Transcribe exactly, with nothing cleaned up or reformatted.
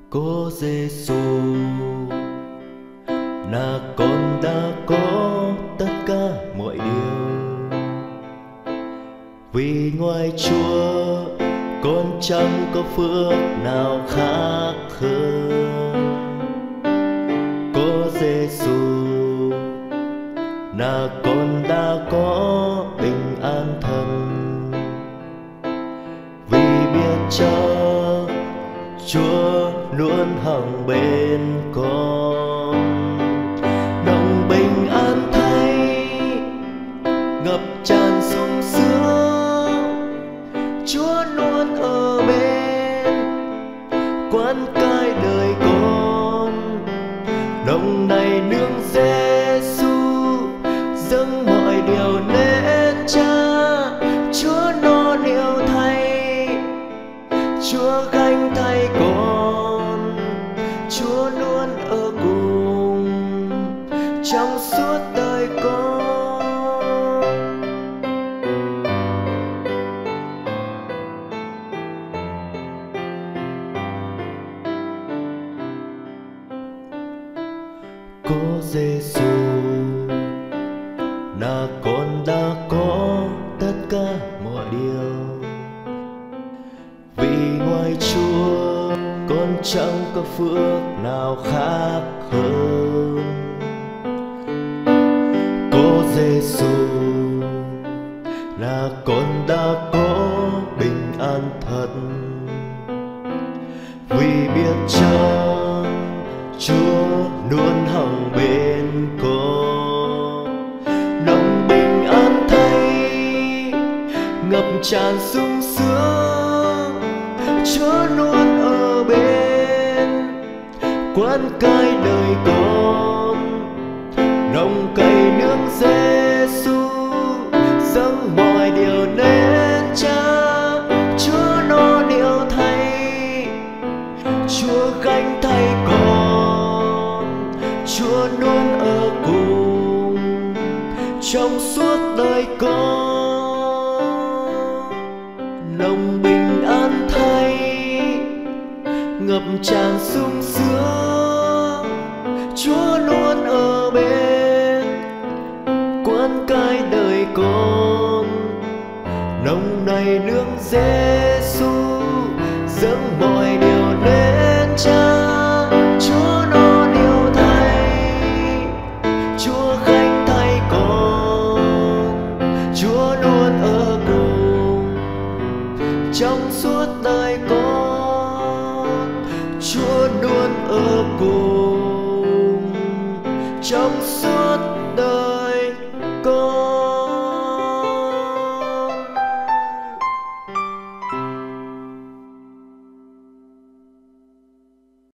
Có Giêsu là con đã có tất cả mọi điều, vì ngoài Chúa con chẳng có phước nào khác hơn. Có Giêsu là con đã có bình an thân, vì biết chắc Chúa luôn hằng bên con. Đồng bình an thay ngập tràn sung sướng, Chúa luôn ở bên quan cai đời con. Đồng này nương Giêsu dâng mọi điều nên Cha, Chúa no điều thay, Chúa gánh thay con, Chúa luôn ở cùng trong suốt đời con. Có Giêsu là con đã có tất cả mọi điều, vì ngoài Chúa con chẳng có phước nào khác hơn. Có Giêsu là con đã có bình an thật, vì biết chắc Chúa luôn hằng bên con. Lòng bình an thay ngập tràn sung sướng, Chúa luôn ở bên quan cai đời con. Nồng cày nương Giêsu dâng mọi điều nên Cha, Chúa no điều thay, Chúa gánh thay con, Chúa luôn ở cùng trong suốt đời con. Lòng bình an thay ngập tràn sung sướng, Chúa luôn ở bên quan cai đời con. Nồng này nương Giêsu dâng mọi điều nên Cha, Chúa no điều thay, Chúa gánh thay con, Chúa luôn ở cùng trong suốt đời con, Chúa luôn ở cùng trong